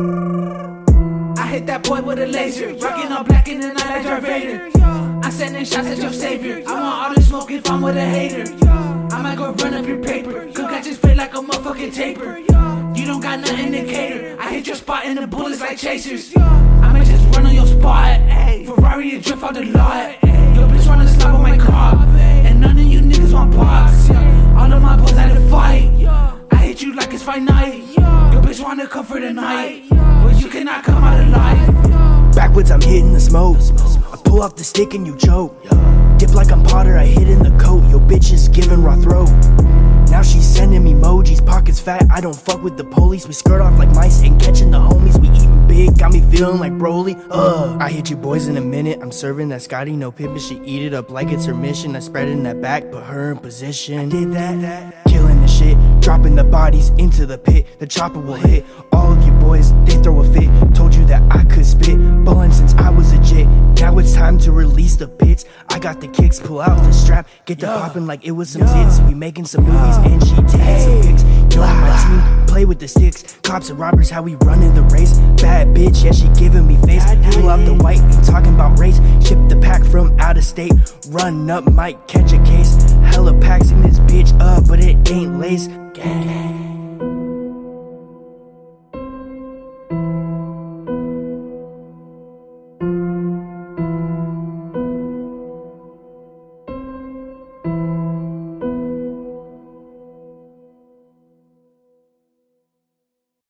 I hit that boy with a laser, rockin' all black in the night like Darth Vader. I'm sending shots at your savior. I want all the smoke if I'm with a hater. I might go run up your paper, cook I just feel like a motherfucking taper. You don't got nothing to cater. I hit your spot and the bullets like chasers. I might just run on your spot, Ferrari and drift out the lot. Your bitch wanna slap on my car, and none of you niggas want box. All of my boys had to fight. I hit you like it's fight night. Your bitch wanna come for the night, but you cannot come out alive. Backwards, I'm hitting the smoke. I pull off the stick and you choke. Dip like I'm Potter, I hit in the coat. Yo, bitch is giving raw throat. Now she's sending me emojis, pockets fat, I don't fuck with the police. We skirt off like mice, ain't catching the homies. We eating big, got me feeling like Broly. I hit you boys in a minute, I'm serving that Scotty, no pimpin'. She eat it up like it's her mission. I spread in that back, put her in position. I did that. Killing the shit, dropping the bodies into the pit. The chopper will hit, all of you boys, they throw a fit. Told you that I could spit, ballin' since I was a jit. Now it's time to release the pits. I got the kicks, pull out the strap, get the poppin' like it was some zits. We making some movies and she taking some pics. You like my team, play with the sticks. Cops and robbers, how we running the race. Bad bitch, yeah, she giving me face. Pull out the white, ain't talking about race. Ship the pack from out of state. Run up, might catch a case. Hella packs in this bitch up, but it ain't lace. Gang.